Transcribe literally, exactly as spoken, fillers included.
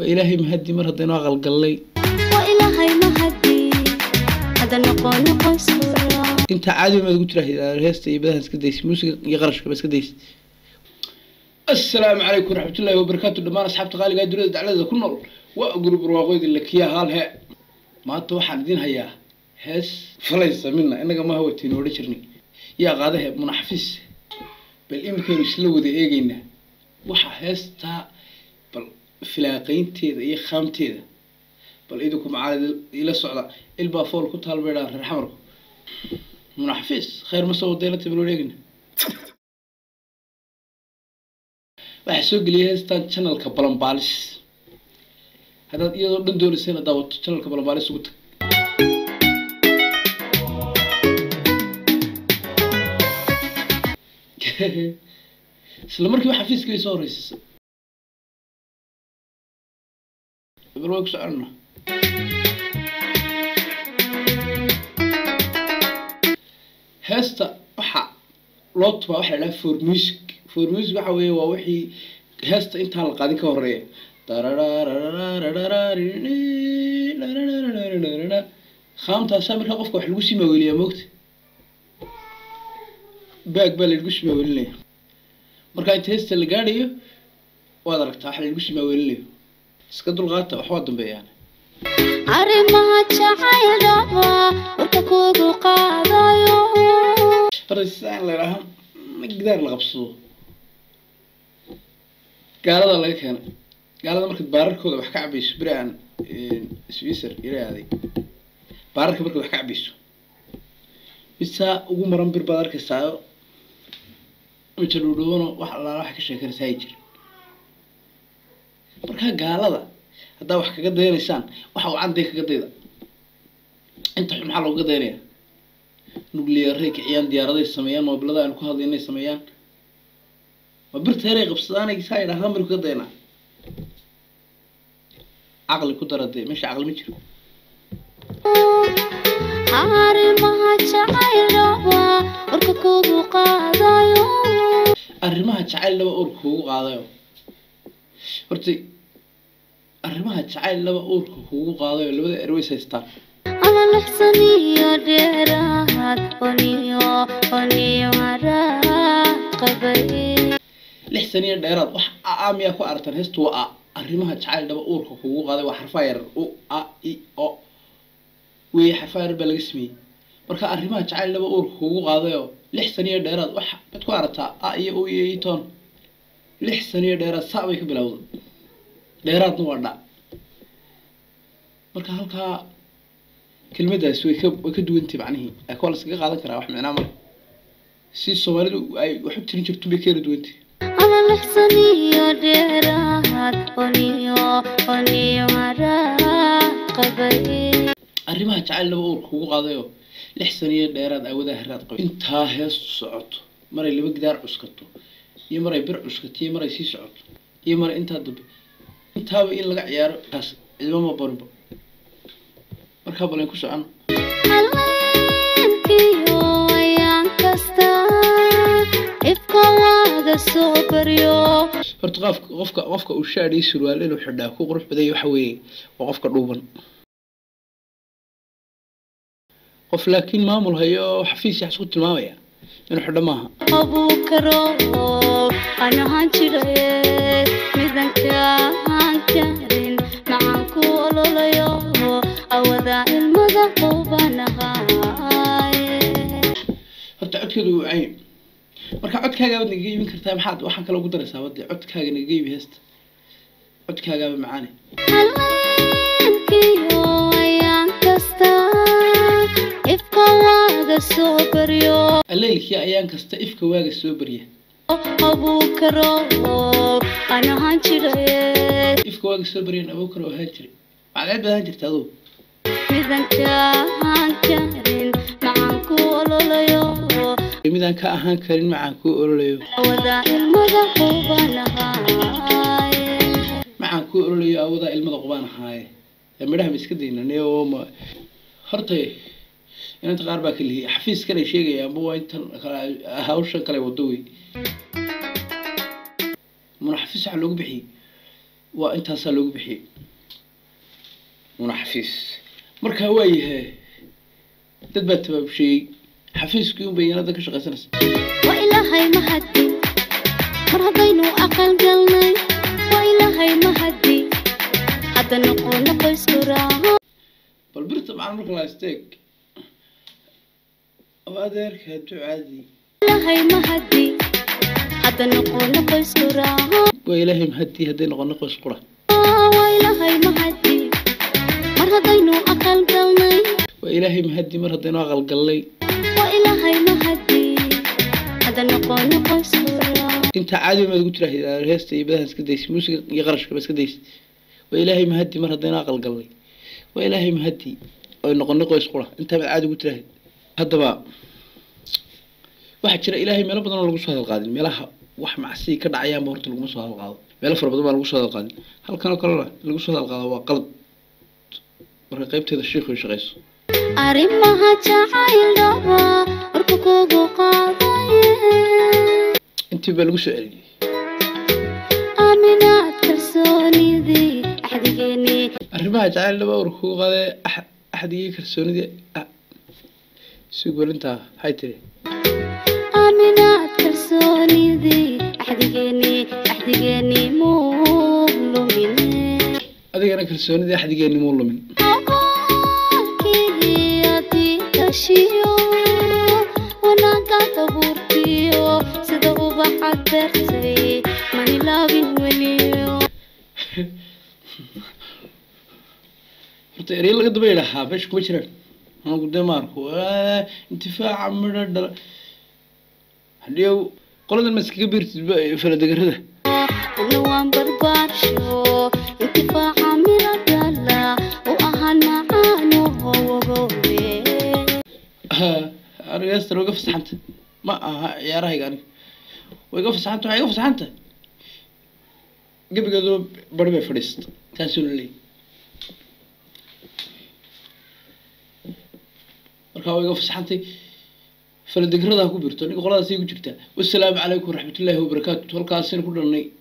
وإلهي مهدي مرة دينا غلقلي وإلهي مهدي هذا نقول قصورا انت عادي ما تقول تراهي هيستا يبدأ سكديس موسيقى يغرش بس كديس. السلام عليكم ورحمة الله وبركاته. دمان أصحاب تغالي قاعد يريد على ذا كنول وأقول برواقيد اللي كيا هالها ما توحى الدين هيا هس فليس منا إنك ما هو تينوري شرني يا غاده منحفز بالإمكان يسلو ذي إيجينا وح هستا بل فلاقين تيدا إيه خام تيدا بل إيدكم على إلى الصعدة البافول كنت هالبيضان رحمركم منحفز خير مسوى ديلة تبلو إيجينا waxaa soo geliyay heestan channelka Balanbaalis hadaad iyadoo dhan doonaysay inaad daawato channelka Balanbaalis ugu tag isla markii waxa xafiiskii soo horeysay barwaaq socono heesta waxa loo tuba waxa la for music for music waxa weeye waa wixii heesta inta la qaadin ka horeeya khamta samirka qofka wax lagu sima weliya moogta baag baa lagu sima weliya marka inta heesta la gaadhayo waad aragtaa waxa lagu sima weliya iska dulqaata wax waa dambeeyaan arrimaha jacaylaba warka kugu qaadayo farsaan la rahan magdaar la qabsado gaalada laga keenay gaalada marka baararkooda wax ka cabayso biraan Switzerland ilaaday baararka marka wax ka cabayso bisa ugu maran bir baad arkaysaa inta dhudhoona wax alla wax ka sheekaraysaa jir marka gaalada hadaa wax kaga daynaysaan waxa uu candey kaga dayda inta xun maxaa looga daynaya nuclear reek ciyaan diyaaradaha sameeyaan mobilada aan ku hadlaynay sameeyaan ma birteeray qabsadaan ay saay dhahaan markuu ka dayna aqli ku daradee meesha aqli ma jiro arrimaha jacaylaba warka kugu qaadayo arrimaha jacaylaba urka kugu qaadayo horta arrimaha jacaylaba urka kugu qaadayo labada erways haystaan أنا لحسني يا ديرات ونيو ونيو عراقبي لحسني ديرات wax aam ya ku artan heestu waa arrimaha jacayl daba uurka kugu qaaday wax xarfa yar u a i o way xafaar balaga sameeyay marka arrimaha jacayl daba uurka kugu qaadayo lixsaniyo dheeraad wax mid ku aragtaa a iyo u iyo toon lixsaniyo dheeraad saabay ka bilowday dheeraadna waa dhac marka halka kelmadaas way ka way ka duwan tahay macnaheedu ay kala iskaga qaadan karaa wax macna ma si Soomaalidu ay wax u tirin jirto bay ka duwan tahay أنا لحسني يا ديرات ونيو ونيو عراقبي arrimaha jacayl laba uur kugu qaadayo lixsaniyo dheeraad ay wada haraad qabo inta hees socoto maray laba gidaar cuskato iyo maray bir cuskato iyo maray si socoto iyo maray inta dab intaaba in laga ciyaaro taas idma ma baranba marka balan ku socon haleenkiyo ayaan kasta ifka waaga soo bariyo horta qofka qofka qofka uu shaadhay surwaal inuu xidhaa ku qurux badan waxa weeye waa qofka dhuuban qof laakiin maamul hayo xafiis yax isku tilmaamaya inuu xidho maaha abu karo ana hanjiray midanka hankarin macaan ku ololayo awada ilmada qubanahay horta codkeedu uu cayn marka codkaaga baad naga iibin kartaa maxaad waxaan kale ugu daraysaa wadii codkaaga naga iibi heesta codkaaga ba macaani haleenkiyo ayaan kasta ifka waaga soo bariyo alleelkii ayaan kasta ifka waaga soo bariya abu karo ana hanjiray ifka waaga soo bariyan abu karo ahaan jiray waxaad badan jirtaa aduu midanka hankarin macaan ku ololayo midaan ka ahaan karin macaan ku ololayo awada ilmada qubanahay macaan ku ololayo awada ilmada qubanahay midhaha iska deynanay oo ma horta inta qaar baa kaliya xafiis kale sheegaya ama waa inta hawshan kale wado way منحفز على لوج بحي وأنت هسألوك بحي ونحفيس مركها وايه تدبت بشيء حفيز كيوم بينا ذاك شغل سنس وإلهي ما هدي مرهبين وأقل قلني وإلهي ما هدي حتى نقول نقص كراها بالبرت طبعا مركل لاستيك وأدرك هدو عادي إلهي ما هدي حتى نقول نقص كراها وإلهي مهدي هدي نقول نقص قرى وإلهي ما هدي مرهبين وأقل قلني وإلهي مهدي مر هدينا غلقلي وإلهي ما هدي حتى نقول نقص كراها انت عادي ما تقول ترى هيست يبدا اسكديس موسيقى يغرش بس كديس وإلهي مهدي مر هدينا غلقلي وإلهي مهدي oo noqon qoys qura inta baad caadi ugu tiraahid hadaba waxa jira ilaahay meel badan oo lagu soo hadalqaadin meelaha wax macsi ka dhacayaan horta lagu soo hadalqaado meel far badan baa lagu soo hadalqaadin halkan oo kale lagu soo hadalqaado waa qalad marka qaybteeda sheekhu shaqayso arrimaha jacayl dhaba warku kugu qaadaye intii baa lagu soo celiyay aaminaad kalsoonidii axdigeeni arrimaha jacayl dhaba warku qaade أحدي كرسوني سوبر أنت هاي تري آمنات كرسوني ذي أحديني أحديني مولو من أدي أنا كرسوني ذي أحديني مولو من أباكي أتي تشيو وأنا كاتبورتيو سدو بحضرتي ماني لابين ونيو تقريبا لقد بيلها باش كويشرن أنا قدام ماركو انتفاع من الدر اليوم قلنا المسك كبير فرد قرده نوام بربارشو انتفاع من الدر وأهل معانو هو قوي ها أنا يستر وقف سحنت ما يا راهي يعني وقف سحنت وقف سحنت قبل قدو بربي فريست تنسون لي marka way fasaxantay faradigrada ku birto aniga qoladaas ay ku jirtaa wassalaamu calaykum waraxmatullaahi wabarakaatuh halkaas in ku dhalnay